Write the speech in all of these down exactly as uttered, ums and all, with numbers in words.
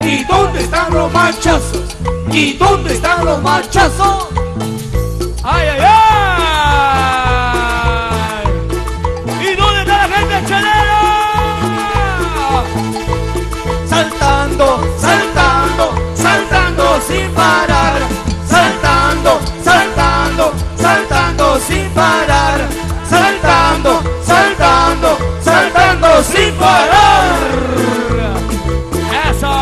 ¿Y dónde están los machazos? ¿Y dónde están los machazos? ¡Ay, ay, ay! ¿Y dónde está la gente chelera? Saltando, saltando, saltando sin parar. Saltando, saltando, saltando sin parar. Saltando, saltando, saltando sin parar. ¡Eso!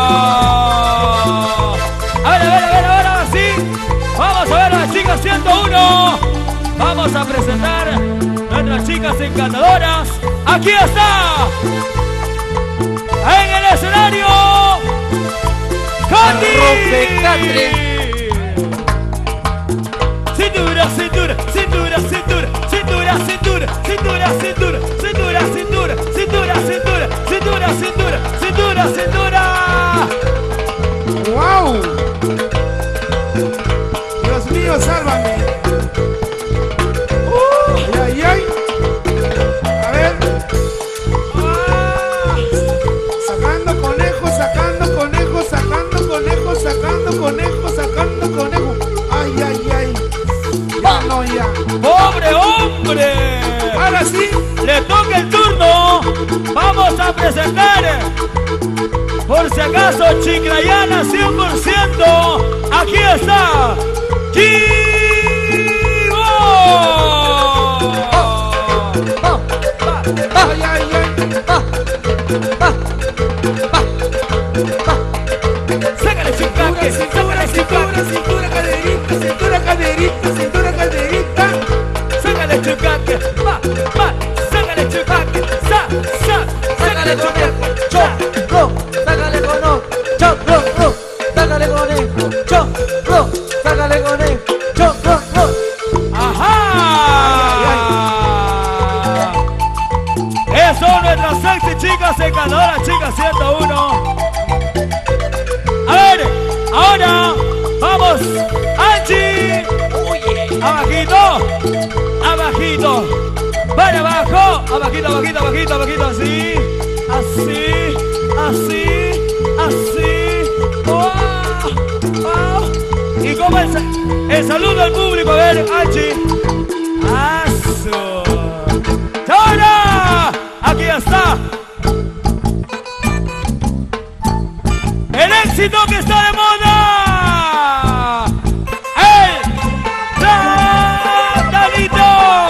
A ver, a ver, a ver, ahora sí. Vamos a ver a las chicas ciento uno. Vamos a presentar a nuestras chicas encantadoras. ¡Aquí está! En el escenario, Katy. Cintura, cintura, cintura, cintura, cintura, cintura, cintura, cintura, cintura, cintura, cintura, cintura, cintura, cintura, cintura, cintura. ¡Wow! Dios mío, sálvame. Uh, ay, ay, ay. A ver. Ah. Sacando conejos, sacando conejos, sacando conejos, sacando conejos, sacando conejos. Ay, ay, ay. Ya no, ya. ¡Pobre hombre! Ahora sí. Le toca el turno. Vamos a presentar, por si acaso, Chiclayana cien por ciento. Aquí está Chivo. Ay, ay, ay. Sácale chucaque, Cintura, cintura, cintura, caderita, cintura, caderita, cintura, caderita. sácale chucaque, va, va, sácale chucaque, sa, sa, sácale chucaque, Choclo, sácale conejo, choclo, sácale conejo, choclo, sácale conejo, choclo. ajá. Eso son nuestras sexy chicas encantadoras, chicas ciento uno. A ver, ahora vamos, Angie. Abajito, abajito, para abajo, abajito, abajito, abajito, abajito, así, así, así, así. Oh, oh. Y como el, el saludo al público, a ver, Angie. ¡Aso! ¡Ahora! Aquí está. El éxito que está de moda. El platanito.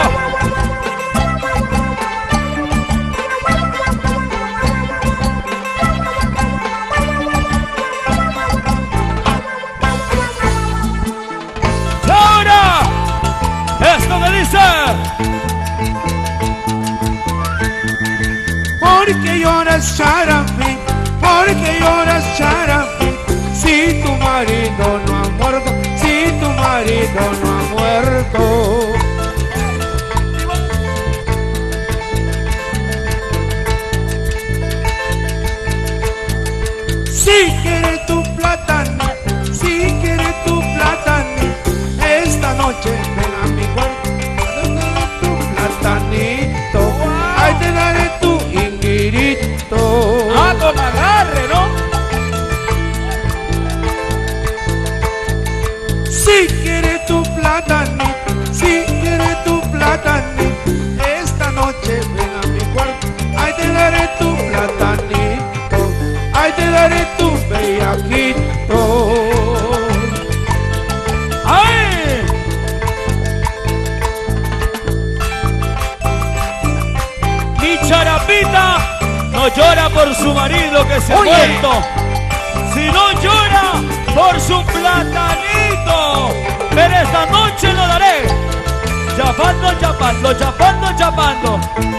Y ahora, esto me dice. ¿Por qué lloras, Charapi? ¿Por qué lloras, Charapi? Si tu marido no ha muerto, si tu marido no ha muerto. Si quieres tu plátano, si quieres tu plátano, esta noche ven a mi cuarto, dame tu platanito, ahí te daré tu inguirito. Ah, con agarre, ¿no? Si quieres tu plátano, si quieres tu plátano, esta noche ven a mi cuarto, ahí te daré tu platanito, ahí te daré tu bellaquito. ¡Ay! Mi Charapita no llora por su marido que se ha Oye. muerto, sino llora por su platanito. Pero esta noche lo daré. Chapando, chapando, chapando, chapando.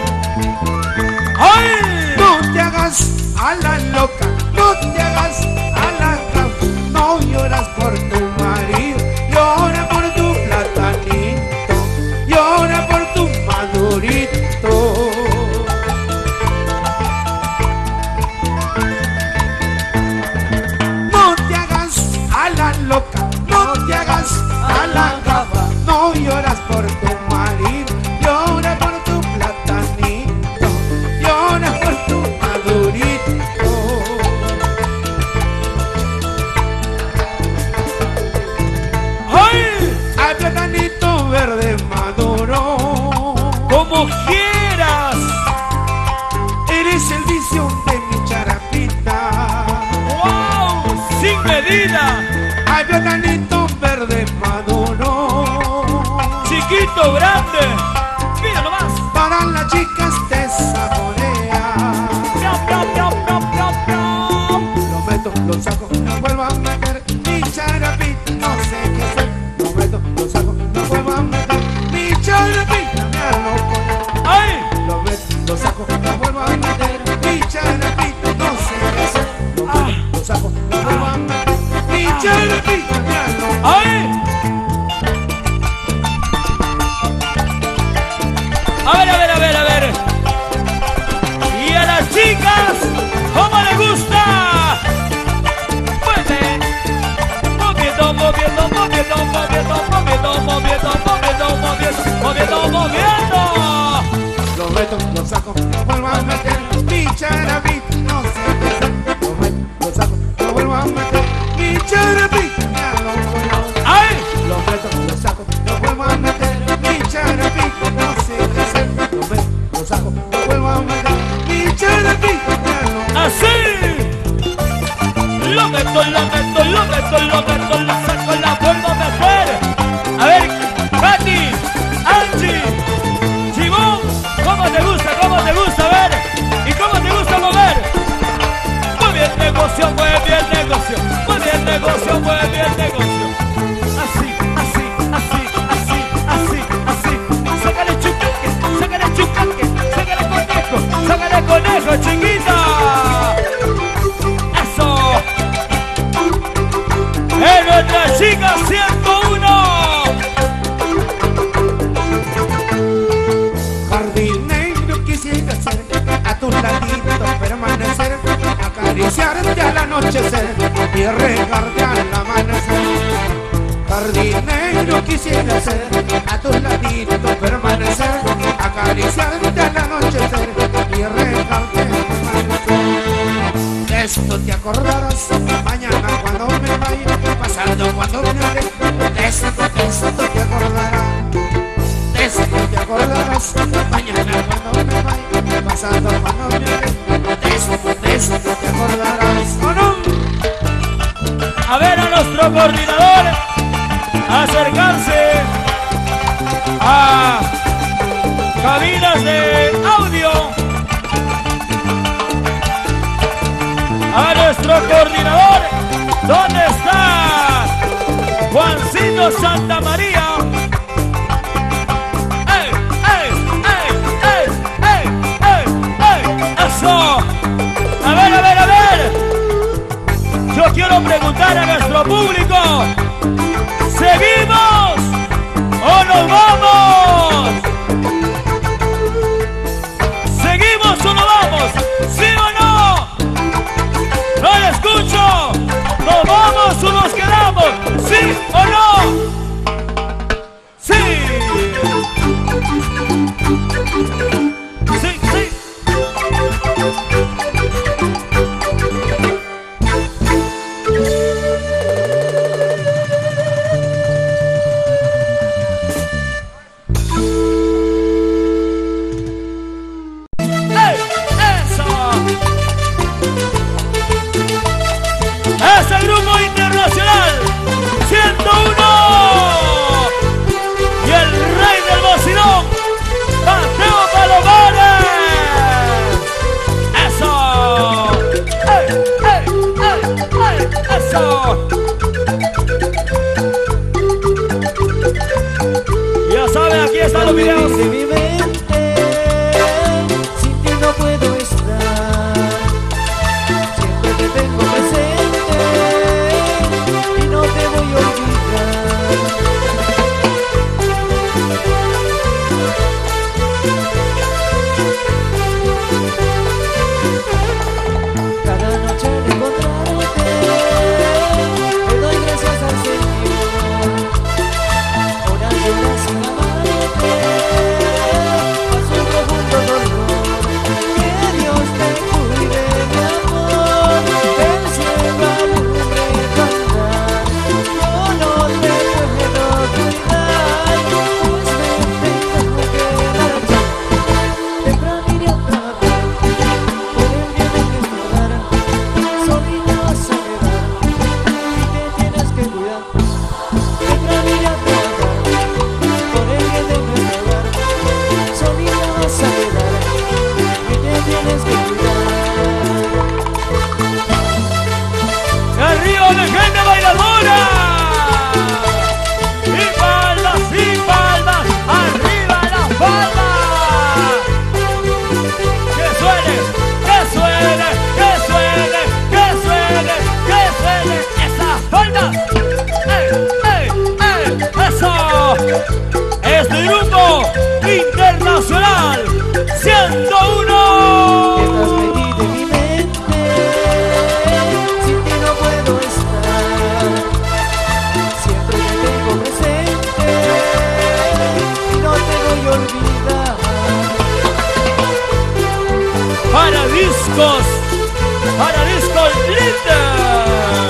¡Ay! No te hagas a la loca, no te hagas a la cama, no lloras por tu marido, llora por tu platanito, llora por tu madurito. No te hagas a la loca, no te hagas a la cama, no lloras por tu marido, llora por tu platanito, llora por tu madurito. vida. Ay, platanito verde maduro. Chiquito, grande. Mira nomás. Para las chicas te saborea. Piam, piam, piam, piam, piam, piam. Lo meto, lo saco, lo vuelvo a meter. Mi charapita, no sé qué hacer. Lo meto, lo saco, lo vuelvo a meter. Mi charapita, me aloco. ¡Ay! Lo meto, lo saco, lo vuelvo a meter. Mi charapita, no sé qué hacer. Lo meto, Ah. lo saco, lo vuelvo a meter. Mi charapita, me aloco. ¡Ay! A ver, a ver, a ver, a ver. Y a las chicas, ¿cómo les gusta? Mueve. Moviendo, moviendo, moviendo, moviendo, moviendo, moviendo, moviendo, moviendo, moviendo, moviendo. Lo meto, lo saco, lo vuelvo a meter. Mi charapita, no sé qué hacer. Lo meto, lo saco, lo vuelvo a meter. Mi charapita, me aloco yo. ¡Ay! Lo meto, lo saco, lo vuelvo a meter. Mi charapita, no sé qué hacer. Lo meto, lo saco, lo vuelvo a meter. Mi charapita, me aloco. ¡Así! Lo meto, lo meto, lo meto, lo meto, lo saco, la vuelvo a meter. A ver, Katy, Angie, Chibón, ¿cómo te gusta? ¿Cómo te gusta? A ver, ¿y cómo te gusta mover? Muy bien negocio, muy bien negocio, muy bien negocio, muy bien negocio. Así, así, así, así, así, así. Sácale chucaque, sácale chucaque, sácale conejo, sácale conejo, chiquita. Eso. En nuestra chica ciento uno. Jardinero quisiera ser a tu ladito permanecer, acariciarte al anochecer y regarte al amanecer. Jardinero quisiera ser a tu ladito permanecer, acariciarte al anochecer y regarte al amanecer. De esto te acordarás mañana cuando me vaya, pasando cuando me aleje. De esto, de esto te acordarás. De esto te acordarás mañana cuando me vaya, pasando cuando me aleje. De esto, de esto te acordarás. ¿O no? A ver a nuestro coordinador acercarse a cabinas de audio. A nuestro coordinador, ¿dónde está Juancito Santa María? ¡Ey, ey, ey, ey, ey, ey, ey! ¡Eso! A ver, a ver, a ver. Yo quiero preguntar a nuestro público, ¿seguimos o nos vamos? ¿Seguimos o nos vamos? ¿Sí o no? No lo escucho. ¿Nos vamos o nos quedamos? ¿Sí o no? Sí. Sí, sí. ¡Ey! ¡Eso! ¡Es el grupo internacional ciento uno! Y el rey del vacilón, Mateo Palomares. ¡Eso! ¡Ey! ¡Ey! ¡Ey! ¡Ey! ¡Eso! Ya saben, aquí están los videos. De mi mente, sin ti no puedo estar. Siempre te tengo presente y no te voy a olvidar. Cada noche al encontrarte mi gente bailadora. Y palmas, y palmas, arriba las palmas. Que suene, que suene, que suene, que suene, que suene esas palmas. ¡Ey, ey, ey! ¡Eso! Este grupo internacional ciento uno. Estás metida en mi mente, sin ti no puedo estar. Siempre te tengo presente y no te voy a olvidar. Para discos, para discos líder.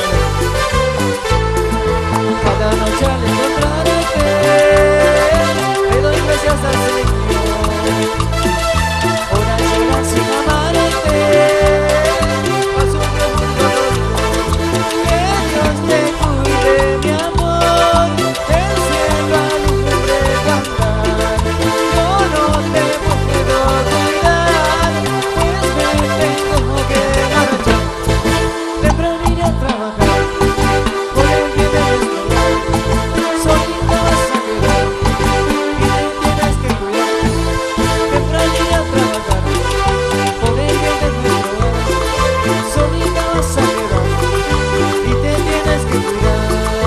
Cada noche al encontrarte, le doy gracias al Señor. Horas y horas sin amarte, paso un profundo dolor. Que Dios te cuide, mi amor, del cielo alumbre cantar. Yo no te puedo cuidar, pues me tengo que marchar. Temprano iré a trabajar, por el bien de nuestro hogar. Solita vas a quedar y te tienes que cuidar. Temprano iré a trabajar, por el bien de nuestro hogar. Solita vas a quedar y te tienes que cuidar.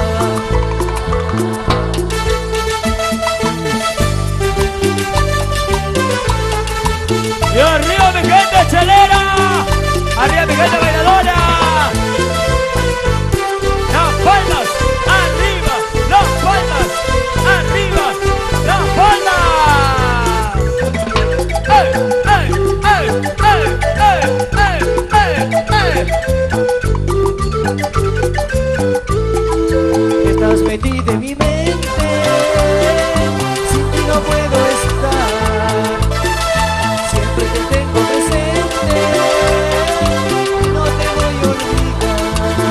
Y arriba mi gente chelera, arriba mi gente bailadora. Las palmas, arriba, las palmas, arriba, las palmas. ¡Ey, ey, ey, ey, ey, ey, ey, ey! Estás metida en mi mente, sin ti no puedo estar. Siempre te tengo presente y no te voy a olvidar.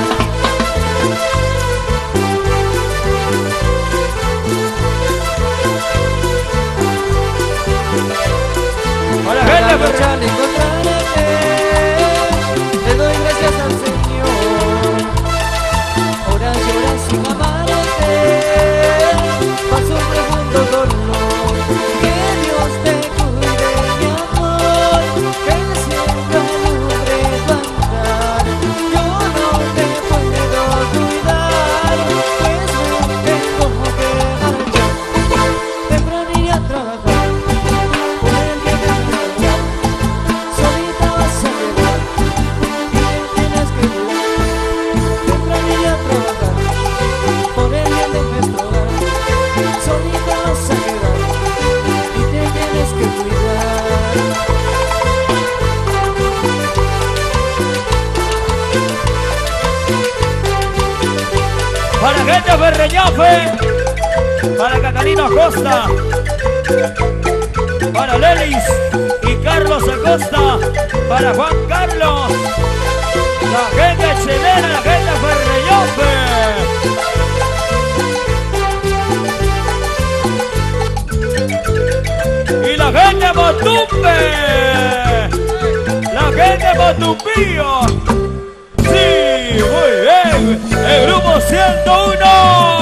Hola Cada gente, noche al encontrarte, le doy gracias al Señor. Horas y horas sin amarte, paso un profundo dolor. Que Dios te cuide, mi amor, que el cielo alumbre tu andar. Yo no te puedo cuidar, pues me tengo que marchar. Temprano iré a trabajar, por el bien de nuestro hogar. Solita vas a quedar y te tienes que cuidar. Temprano iré a trabajar, por el bien de nuestro hogar. Solita vas a quedar y te tienes que cuidar. para gente Berreñafe, para Catalina Acosta, para Lelis y Carlos Acosta, para Juan Carlos, la gente chilena, la gente Berreñafe. Y la gente Motumbe, la gente Motumbío. Sí, muy bien, el grupo ciento uno.